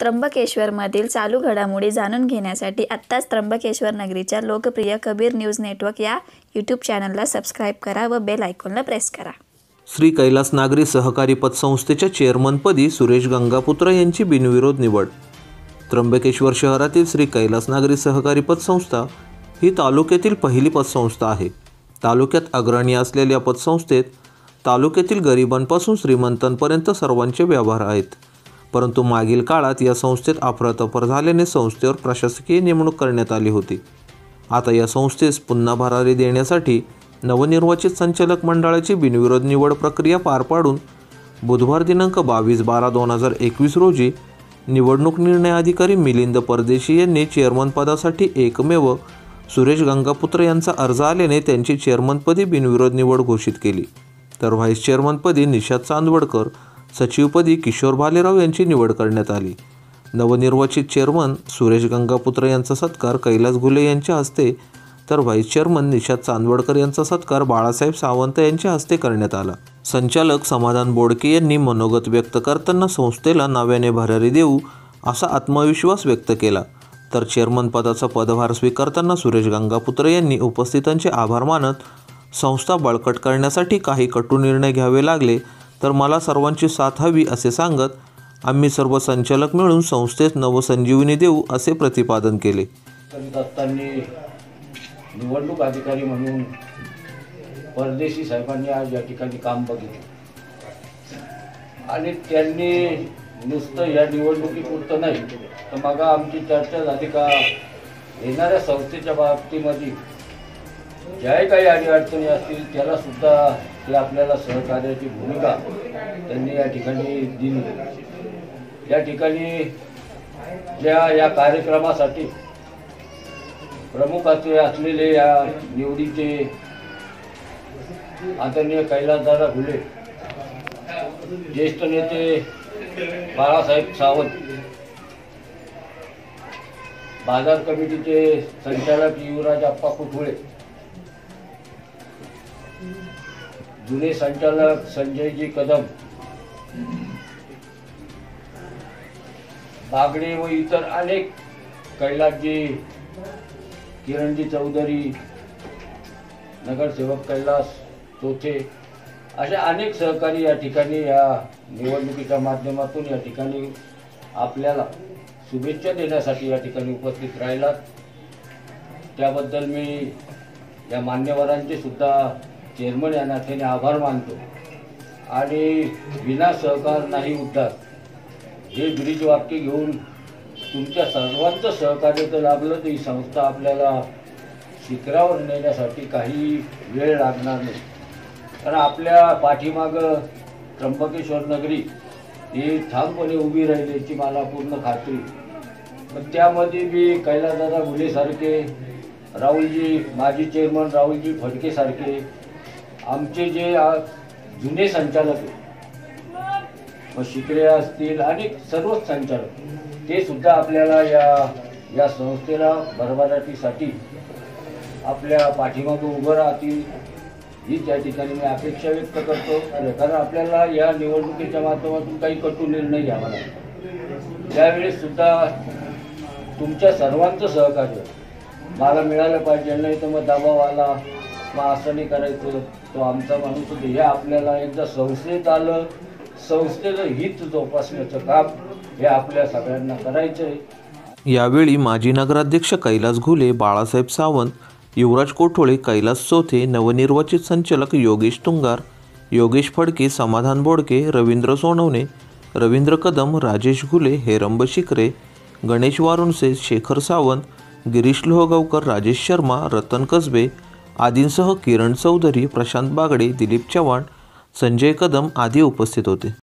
त्र्यंबकेश्वरमधील चालू घडामोडी जाणून घेण्यासाठी आत्ताच त्र्यंबकेश्वर नगरीच्या लोकप्रिय कबीर न्यूज नेटवर्क या यूट्यूब चॅनलला सबस्क्राईब करा व बेल आयकॉनला प्रेस करा। श्री कैलास नागरी सहकारी पतसंस्थेच्या चेअरमनपदी सुरेश गंगापुत्र यांची बिनविरोध निवड। त्र्यंबकेश्वर शहरातील श्री कैलास नागरी सहकारी पतसंस्था ही तालुक्यातील पहिली पतसंस्था आहे। तालुक्यात अग्रणी असलेल्या पतसंस्थेत तालुक्यातील गरिबांपासून श्रीमंतांपर्यंत सर्वांचे व्यवहार आहेत। परंतु मागील काळात या संस्थेत अफरातफर झाल्याने संस्थेवर प्रशासकीय नेमणूक करण्यात आली होती। आता या संस्थेस पुन्हा भरारी देण्यासाठी नवनिर्वाचित संचालक मंडळाची बिनविरोध निवड प्रक्रिया पार पाडून बुधवार दिनांक 22/12/2021 रोजी निवडणूक निर्णय अधिकारी मिलिंद परदेशी यांनी चेअरमन पदासाठी एकमेव सुरेश गंगापुत्र यांचा अर्ज आल्याने त्यांची चेअरमनपदी बिनविरोध निवड घोषित केली। तर व्हाईस चेअरमनपदी निशाद चांदवडकर, सचिवपदी किशोर भालेराव यांची निवड करण्यात आली। नवनिर्वाचित चेअरमन सुरेश गंगापुत्र यांचा सत्कार कैलास घुले यांच्या हस्ते तर व्हाईस चेअरमन निशाद चांदवडकर यांचा सत्कार बाळासाहेब सावंत यांच्या हस्ते करण्यात आला। संचालक समाधान बोडके यांनी मनोगत व्यक्त करताना संस्थेला नव्याने भरारी देऊ असा आत्मविश्वास व्यक्त केला। तर चेअरमन पदाचा पदभार स्वीकारताना सुरेश गंगापुत्र यांनी उपस्थितांचे आभार मानत संस्था बळकट करण्यासाठी काही कटू निर्णय घ्यावे लागले तर मला सर्वांची साथ हवी असे सांगत आम्ही सर्व संचालक मिळून संस्थेत नवसंजीवनी देऊ असे प्रतिपादन केले। निवडणूक अधिकारी म्हणून परदेशी साहेबांनी आज या ठिकाणी काम बघितले आणि त्यांनी नुसतं या निवडणुकीपुरतं नाही तर मग आमची चर्चा झाली का येणाऱ्या संस्थेच्या बाबतीमध्ये ज्याही काही अडीअडचणी असतील त्याला सुद्धा ते आपल्याला सहकार्याची भूमिका त्यांनी या ठिकाणी दिली। या ठिकाणी या कार्यक्रमासाठी प्रमुखाचे असलेले या निवडीचे आदरणीय कैलासदादा घुले, ज्येष्ठ नेते बाळासाहेब सावंत, बाजार कमिटीचे संचालक युवराज आप्पा कुठुळे, जुने संचालक संजयजी कदम, बागडे व इतर अनेक, कैलासजी, किरणजी चौधरी, नगरसेवक कैलास चोथे अशा अनेक सहकारी या ठिकाणी या निवडणुकीच्या माध्यमातून या ठिकाणी आपल्याला शुभेच्छा देण्यासाठी या ठिकाणी उपस्थित राहिलात। त्याबद्दल मी या मान्यवरांचे सुद्धा चेअरमन या नात्याने आभार मानतो आणि विना सहकार नाही उद्धार हे ब्रीज वाक्य घेऊन तुमच्या सर्वांचं सहकार्य तर लाभलं तर ही संस्था आपल्याला शिखरावर नेण्यासाठी काही वेळ लागणार नाही। कारण आपल्या पाठीमागं त्र्यंबकेश्वर नगरी ही ठामपणे उभी राहिली याची मला पूर्ण खात्री। पण त्यामध्ये मी कैलासदादा घुलेसारखे, राहुलजी माजी चेअरमन राहुलजी फडकेसारखे आमचे जे जुने संचालक आहेत मग शिकरे असतील आणि सर्वच संचालक ते सुद्धा आपल्याला या संस्थेला भरभराटीसाठी आपल्या पाठीमागं उभं राहतील ही त्या ठिकाणी मी अपेक्षा व्यक्त करतो। कारण आपल्याला या निवडणुकीच्या माध्यमातून काही कटू निर्णय घ्यावा लागतो। त्यावेळेस सुद्धा तुमच्या सर्वांचं सहकार्य मला मिळालं पाहिजे, नाही तर मग दबाव आला मग असं नाही करायचं तो आमचा माणूस होतो। हे आपल्याला एकदा संस्थेत आलं, संस्थेचं हित जोपासण्याचं काम हे आपल्या सगळ्यांना करायचं आहे। यावेळी माजी नगराध्यक्ष कैलास घुले, बाळासाहेब सावंत, युवराज कोठोळे, कैलास चोथे, नवनिर्वाचित संचालक योगेश तुंगार, योगेश फडके, समाधान बोडके, रवींद्र सोनवणे, रवींद्र कदम, राजेश घुले, हेरंब शिकरे, गणेश वारुणसे, शेखर सावंत, गिरीश लोहगावकर, राजेश शर्मा, रतन कसबे आदींसह किरण चौधरी, प्रशांत बागडे, दिलीप चव्हाण, संजय कदम आदी उपस्थित होते।